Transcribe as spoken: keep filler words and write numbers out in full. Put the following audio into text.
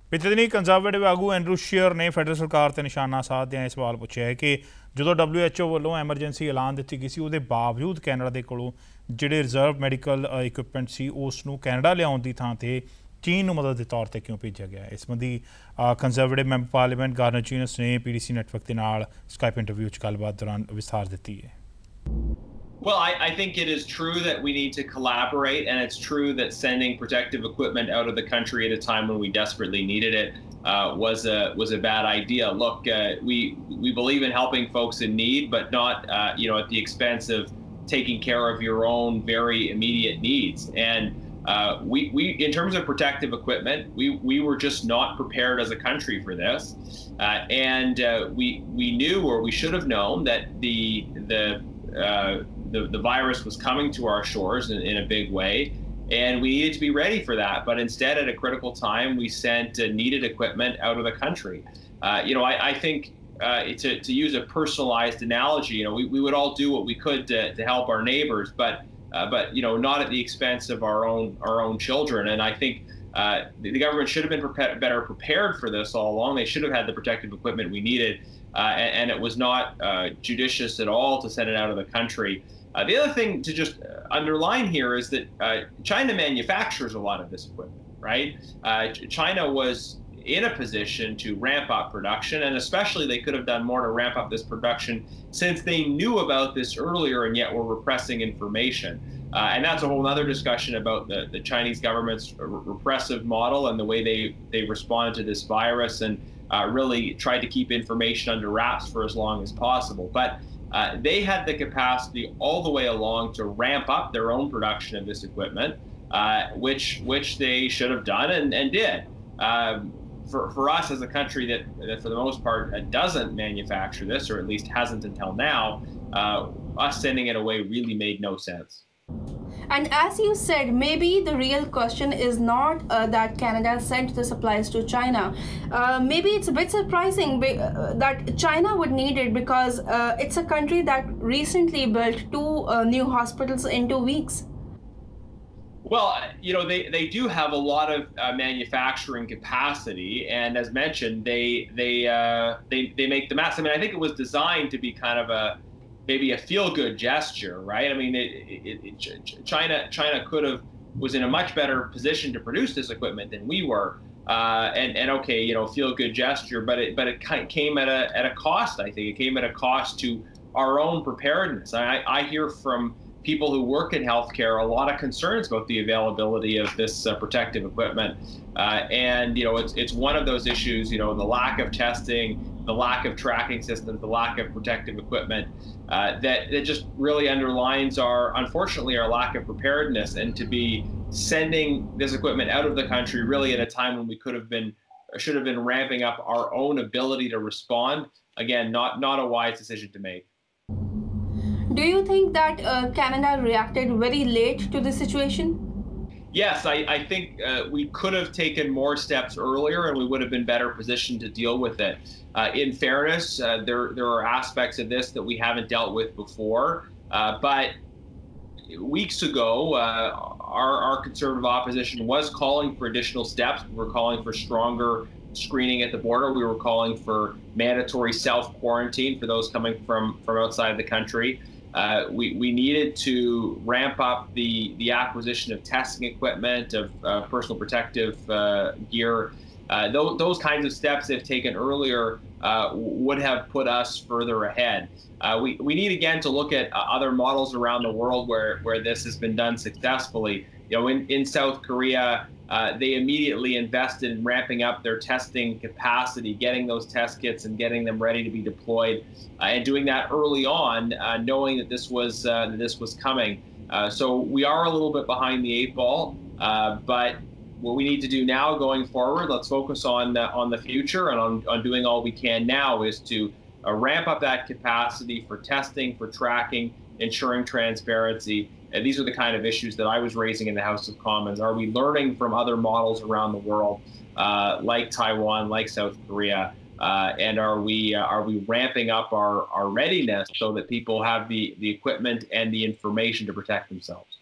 ਪਿਛਲੇ ਦਿਨੀ ਕੰਜ਼ਰਵੇਟਿਵ ਆਗੂ ਐਂਡਰੂ ਸ਼ੀਅਰ ਨੇ ਫੈਡਰਲ ਸਰਕਾਰ ਤੇ ਨਿਸ਼ਾਨਾ ਸਾਧਦਿਆਂ ਇਹ ਸਵਾਲ ਪੁੱਛਿਆ ਹੈ ਕਿ ਜਦੋਂ ਡਬਲਿਊ ਐਚ ਓ ਵੱਲੋਂ ਐਮਰਜੈਂਸੀ ਐਲਾਨ ਦਿੱਤੀ ਗਈ ਸੀ ਉਹਦੇ ਬਾਵਜੂਦ ਕੈਨੇਡਾ ਦੇ ਕੋਲੋਂ ਜਿਹੜੇ ਰਿਜ਼ਰਵ ਮੈਡੀਕਲ ਇਕੁਇਪਮੈਂਟ ਸੀ ਉਸ ਨੂੰ ਕੈਨੇਡਾ ਲਿਆਉਣ ਦੀ ਥਾਂ ਤੇ ਚੀਨ ਨੂੰ ਮਦਦ ਦੇ ਤੌਰ ਤੇ ਕਿਉਂ ਭੇਜਿਆ ਗਿਆ। ਇਸ ਸੰਬੰਧੀ ਕੰਜ਼ਰਵੇਟਿਵ ਮੈਂਬਰ ਪਾਰਲੀਮੈਂਟ ਗਾਰਨਰ ਚੀਨਸ ਨੇ ਪੀ ਡੀ ਸੀ ਨੈਟਵਰਕ ਦੇ ਨਾਲ ਸਕਾਈਪ ਇੰਟਰਵਿਊ 'ਚ ਗੱਲਬਾਤ ਦੌਰਾਨ ਵਿਸਥਾਰ ਦਿੱਤੀ ਹੈ। Well, I, I think it is true that we need to collaborate, and it's true that sending protective equipment out of the country at a time when we desperately needed it uh, was a was a bad idea. Look, uh, we we believe in helping folks in need, but not uh, you know at the expense of taking care of your own very immediate needs. And uh, we we in terms of protective equipment, we we were just not prepared as a country for this, uh, and uh, we we knew, or we should have known, that the the uh, The, the virus was coming to our shores in, in a big way, and we needed to be ready for that. But instead, at a critical time, we sent uh, needed equipment out of the country. Uh, you know, I, I think uh, to, to use a personalized analogy, you know, we, we would all do what we could to, to help our neighbors, but uh, but you know, not at the expense of our own our own children. And I think uh, the, the government should have been prepared, better prepared for this all along. They should have had the protective equipment we needed, uh, and, and it was not uh, judicious at all to send it out of the country. Uh, the other thing to just underline here is that uh, China manufactures a lot of this equipment, right? Uh, China was in a position to ramp up production, and especially they could have done more to ramp up this production since they knew about this earlier and yet were repressing information. Uh, and that's a whole other discussion about the, the Chinese government's repressive model and the way they, they responded to this virus and uh, really tried to keep information under wraps for as long as possible. But Uh, they had the capacity all the way along to ramp up their own production of this equipment, uh, which which they should have done and, and did. Um, for, for us as a country that, that for the most part uh, doesn't manufacture this, or at least hasn't until now, uh, us sending it away really made no sense. And as you said, maybe the real question is not uh, that Canada sent the supplies to China. Uh, maybe it's a bit surprising uh, that China would need it, because uh, it's a country that recently built two uh, new hospitals in two weeks. Well, you know, they, they do have a lot of uh, manufacturing capacity, and as mentioned, they they uh, they they make the mass. I mean, I think it was designed to be kind of a maybe a feel-good gesture, right? I mean, it, it, it, China China could have was in a much better position to produce this equipment than we were, uh, and and okay, you know, feel-good gesture, but it but it came at a at a cost. I think it came at a cost to our own preparedness. I, I hear from people who work in healthcare a lot of concerns about the availability of this uh, protective equipment, uh, and you know, it's it's one of those issues. You know, the lack of testing, the lack of tracking systems, the lack of protective equipment, uh, that, that just really underlines our, unfortunately, our lack of preparedness. And to be sending this equipment out of the country really at a time when we could have been, should have been ramping up our own ability to respond, again, not, not a wise decision to make. Do you think that uh, Canada reacted very late to the situation? Yes, I, I think uh, we could have taken more steps earlier, and we would have been better positioned to deal with it. Uh, in fairness, uh, there there are aspects of this that we haven't dealt with before. Uh, but weeks ago, uh, our, our Conservative opposition was calling for additional steps. We were calling for stronger screening at the border. We were calling for mandatory self-quarantine for those coming from, from outside the country. Uh, we, we needed to ramp up the, the acquisition of testing equipment, of uh, personal protective uh, gear. Uh, those, those kinds of steps, if taken earlier, uh, would have put us further ahead. Uh, we, we need, again, to look at uh, other models around the world where, where this has been done successfully. You know, in, in South Korea, uh, they immediately invested in ramping up their testing capacity, getting those test kits and getting them ready to be deployed, uh, and doing that early on, uh, knowing that this was uh, that this was coming. Uh, so we are a little bit behind the eight ball, uh, but what we need to do now going forward, let's focus on uh, on the future and on, on doing all we can now, is to uh, ramp up that capacity for testing, for tracking, ensuring transparency. And these are the kind of issues that I was raising in the House of Commons. Are we learning from other models around the world, uh, like Taiwan, like South Korea? Uh, and are we uh, are we ramping up our, our readiness so that people have the, the equipment and the information to protect themselves?